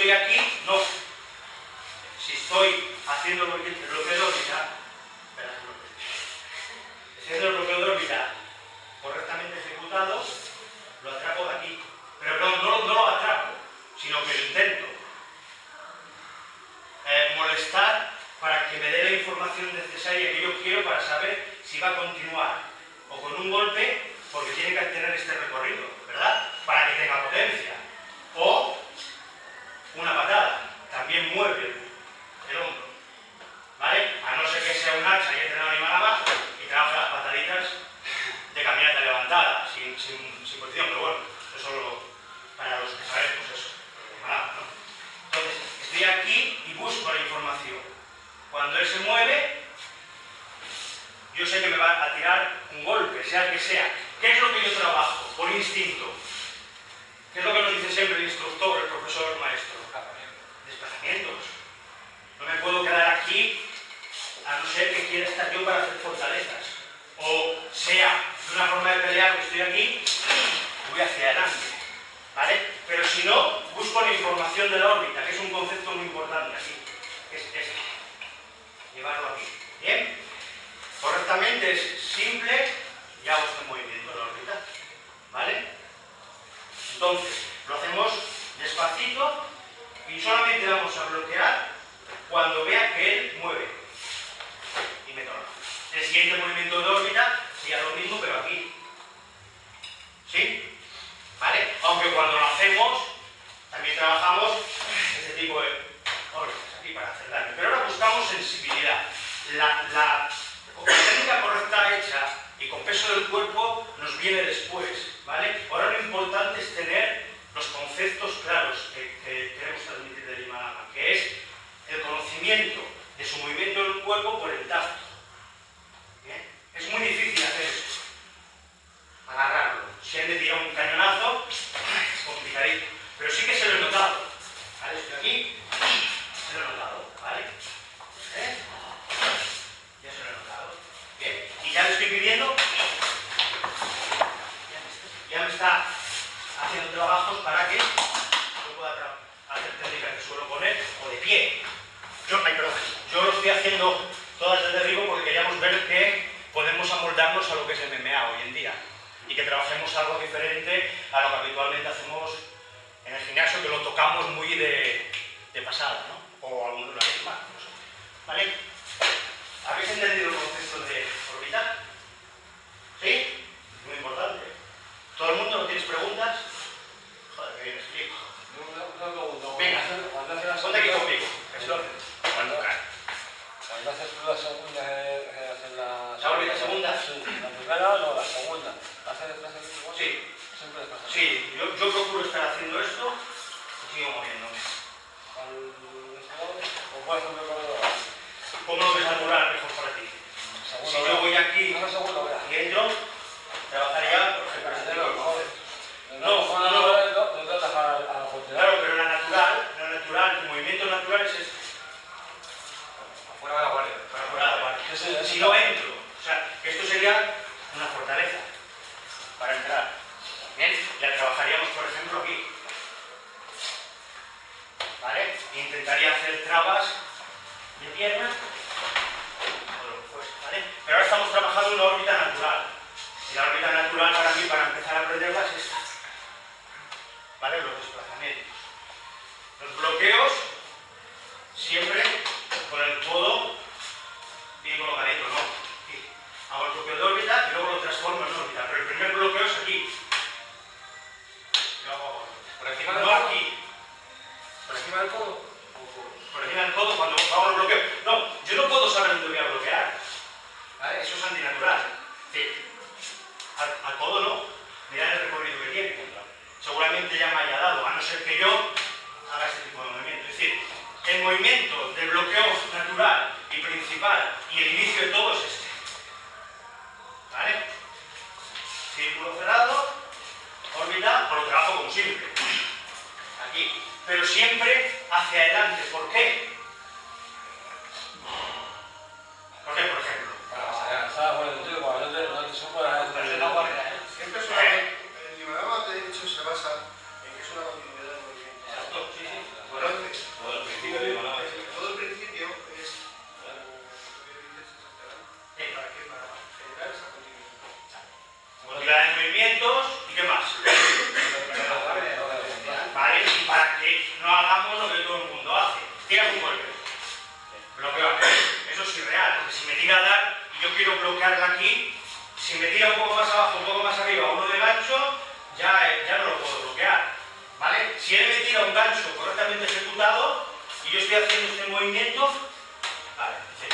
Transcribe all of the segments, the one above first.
estoy aquí, no. Si estoy haciendo el bloqueo de órbita, haciendo el bloqueo de órbita correctamente ejecutado, lo atrapo de aquí. Pero no lo atrapo, sino que lo intento molestar para que me dé la información necesaria que yo quiero para saber si va a continuar o con un golpe, porque tiene que tener este recorrido, ¿verdad? Para que tenga potencia. O una patada, también mueve el hombro, ¿vale? A no ser que sea un hacha y entre una animalama y trabaje las pataditas de caminata levantada, sin posición, pero bueno, eso solo para los que sabemos eso, ¿no? Entonces, estoy aquí y busco la información. Cuando él se mueve, yo sé que me va a tirar un golpe, sea el que sea. ¿Qué es lo que yo trabajo? Por instinto. ¿Qué es lo que nos dice siempre el instructor, el profesor, el maestro? Desplazamientos. No me puedo quedar aquí a no ser que quiera estar yo para hacer fortalezas. O sea, de una forma de pelear que estoy aquí, voy hacia adelante. ¿Vale? Pero si no, busco la información de la órbita, que es un concepto muy importante aquí. Es llevarlo aquí. ¿Bien? Correctamente es simple, ya hago este movimiento de la órbita. ¿Vale? Entonces, lo hacemos despacito y solamente vamos a bloquear cuando vea que él mueve. Y me torno. El siguiente movimiento de órbita sería lo mismo, pero aquí. ¿Sí? ¿Vale? Aunque cuando lo hacemos, también trabajamos este tipo de órbitas aquí para hacer daño. Pero ahora buscamos sensibilidad. La técnica correcta hecha y con peso del cuerpo nos viene después, ¿vale? Ahora lo importante es tener los conceptos claros que queremos transmitir del Himalaya, que es el conocimiento de su movimiento del cuerpo por el tacto. ¿Bien? Es muy difícil hacer eso, agarrarlo. Si hay de tirar un cañonazo, es complicadito, pero sí que se lo he notado. ¿Vale? Estoy aquí, se lo he notado, ¿vale? Ya se lo he notado. Bien, y ya lo estoy pidiendo. Ya me está haciendo trabajos para que yo pueda hacer técnicas de suelo con él o de pie. Yo lo estoy haciendo todas de derribo porque queríamos ver que podemos amoldarnos a lo que es MMA hoy en día y que trabajemos algo diferente a lo que habitualmente hacemos en el gimnasio, que lo tocamos muy de pasada, ¿no? O algunos lo hacen más, no sé. ¿Vale? ¿Habéis entendido el concepto de orbital? ¿Sí? Muy importante. ¿Todo el mundo no tienes preguntas? Joder, que bien explico. Una pregunta. Venga, ponte aquí conmigo. Cuando haces tú la segunda, ¿La órbita segunda? Sí. La primera no, la segunda. ¿Haces igual? Sí. Siempre desplazas. Sí, yo procuro estar haciendo esto y sigo moviéndome. ¿O puedes hacer un recorrido? ¿Cómo lo ves natural mejor para ti? Si yo voy aquí y entro, trabajaría, por ejemplo, este tipo de conceptos. Claro, pero la natural, el movimiento natural es este. Fuera de la guardia. Fuera de la guardia. Si no entro, o sea, esto sería una fortaleza para entrar. Bien, la trabajaríamos, por ejemplo, aquí. ¿Vale? Intentaría hacer trabas de pierna o lo que fuese, ¿vale? Pero ahora estamos trabajando en una órbita natural. Y la órbita natural para mí, para empezar a aprenderla, es esta. ¿Vale? Los desplazamientos. Los bloqueos, siempre con el codo bien colocadito, ¿no? Aquí. Hago el bloqueo de órbita y luego lo transformo en órbita. Pero el primer bloqueo es aquí. Luego, Por encima del no codo. aquí. Por encima del codo. Por encima del codo cuando hago el bloqueo. No, yo no puedo saber dónde voy a bloquear. ¿Vale? Eso es antinatural. Sí. Al codo no. Mirad el recorrido que tiene. Seguramente ya me haya dado, a no ser que yo haga este tipo de movimiento. Es decir, el movimiento del bloqueo natural y principal y el inicio de todo es este. ¿Vale? Círculo cerrado, órbita, por lo trabajo como siempre. Aquí. Pero siempre hacia adelante. ¿Por qué? ¿Por qué, por ejemplo? Desde la guardia, ¿eh? Siempre es una... El Himalaya, de hecho, se basa en que es una continuidad de movimiento. Exacto, sí, sí. Bueno, ¿Qué más? Vale, y para que no hagamos lo que todo el mundo hace. Tira un golpe. Bloqueo aquí. Eso es irreal, porque si me tira a dar y yo quiero bloquearla aquí, si me tira un poco más abajo, un poco más arriba, uno de gancho, ya no lo puedo bloquear. ¿Vale? Si él me tira un gancho correctamente ejecutado y yo estoy haciendo este movimiento, vale, sí.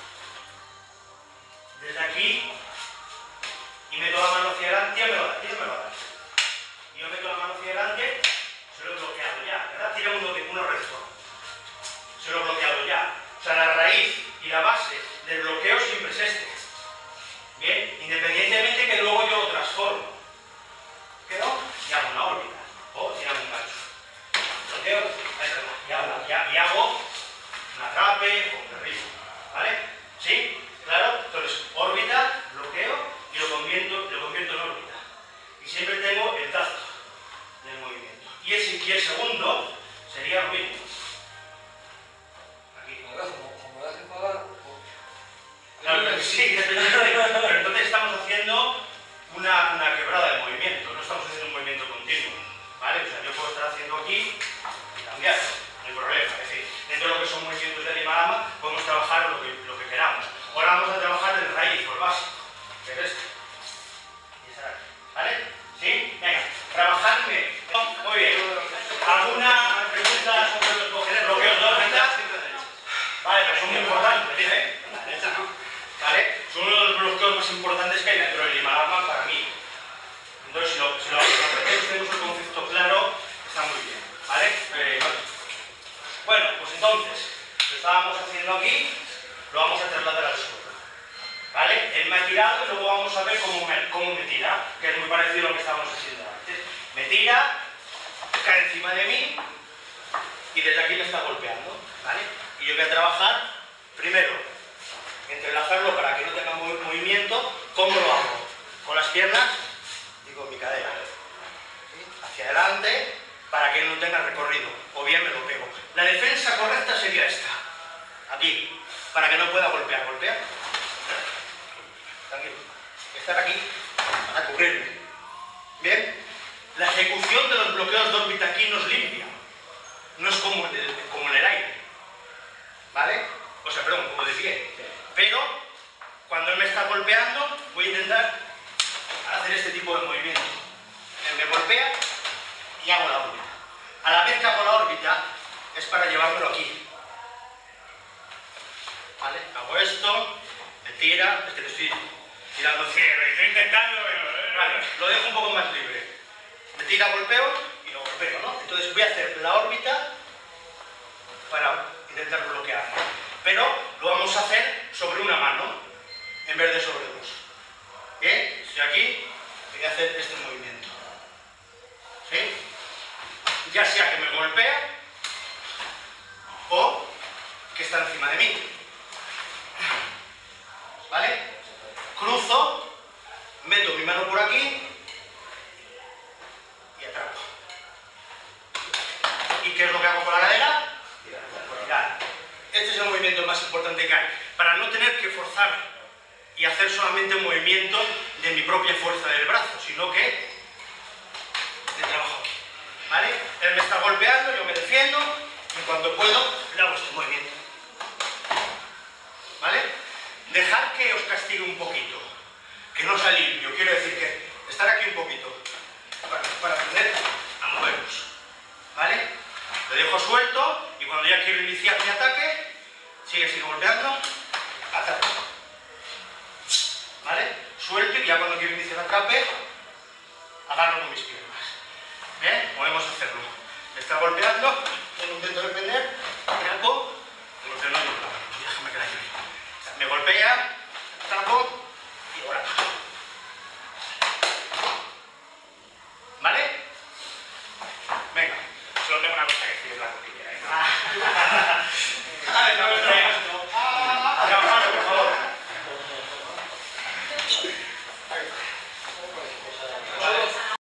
Desde aquí y meto la mano hacia adelante, me lo da. Y yo meto la mano hacia adelante, se lo he bloqueado ya, ¿verdad? Tira uno recto. Se lo he bloqueado ya. O sea, la raíz y la base del bloqueo siempre es este. Bien, independientemente que luego yo lo transformo. ¿Quedó? Y hago una órbita. O tiramos un gancho. Bloqueo, y hago un atrape o un derribo. ¿Vale? ¿Sí? ¿Claro? Entonces, órbita, bloqueo y lo convierto en órbita. Y siempre tengo el tacto del movimiento. Y el segundo sería lo mismo. Aquí. Como das enfadar, Claro, pero sí, pero entonces estamos haciendo una quebrada de movimiento, no estamos haciendo un movimiento continuo. ¿Vale? O sea, yo puedo estar haciendo aquí y cambiar, no hay problema. Es decir, dentro de lo que son movimientos de Lima-Lama, podemos trabajar lo que queramos. Ahora vamos a trabajar en raíz, por base, que es esto. Y esa de aquí. ¿Vale? ¿Sí? Venga, trabajarme. Muy bien. ¿Alguna pregunta sobre los bloqueos de órbita? Vale, pero son muy importantes, ¿eh? ¿Vale? Son uno de los bloqueos más importantes que hay dentro del Lima-Lama para mí. Entonces, si lo aprendemos, tenemos el concepto claro, está muy bien. ¿Vale? Bueno, pues entonces, lo estábamos haciendo aquí, lo vamos a trasladar al suelo. ¿Vale? Él me ha tirado y luego vamos a ver cómo me tira, que es muy parecido a lo que estábamos haciendo antes. Me tira, cae encima de mí y desde aquí me está golpeando. ¿Vale? Y yo voy a trabajar, primero, entrelazarlo para que no tenga movimiento. ¿Cómo lo hago? Con las piernas y con mi cadera. ¿Sí? Hacia adelante, para que él no tenga recorrido. O bien me lo pego. La defensa correcta sería esta. Aquí. Para que no pueda golpear. Golpea. Tranquilo. Estar aquí para cubrirme. Bien. La ejecución de los bloqueos de órbita aquí no es limpia. No es como en el aire. ¿Vale? O sea, perdón, como de pie. Pero, cuando él me está golpeando, voy a intentar hacer este tipo de movimiento. Él me golpea y hago la órbita. A la vez que hago la órbita, es para llevármelo aquí. ¿Vale? Hago esto, me tira, es que te estoy tirando cierre, estoy intentando, vale, lo dejo un poco más libre. Me tira, golpeo y lo golpeo, ¿no? Entonces voy a hacer la órbita para intentar bloquearlo. Pero lo vamos a hacer sobre una mano, en vez de sobre dos. Bien, estoy aquí, voy a hacer este movimiento. ¿Sí? Ya sea que me golpea o que está encima de mí. ¿Vale? Cruzo, meto mi mano por aquí y atrapo. ¿Y qué es lo que hago con la cadera? Tirar. Este es el movimiento más importante que hay, para no tener que forzar y hacer solamente un movimiento de mi propia fuerza del brazo, sino que de trabajo aquí. ¿Vale? Él me está golpeando, yo me defiendo, y cuando puedo, le hago este movimiento. ¿Vale? Dejar que os castigue un poquito, que no sea limpio, quiero decir que estar aquí un poquito, para aprender a movernos. ¿Vale? Lo dejo suelto y cuando ya quiero iniciar mi ataque, sigue golpeando, ataque. ¿Vale? Suelto y ya cuando quiero iniciar el atrape, agarro con mis piernas. ¿Bien? Podemos hacerlo. Me está golpeando, yo intento defender, atrapo, golpeo no, déjame que la lleve. Me golpea, atrapo,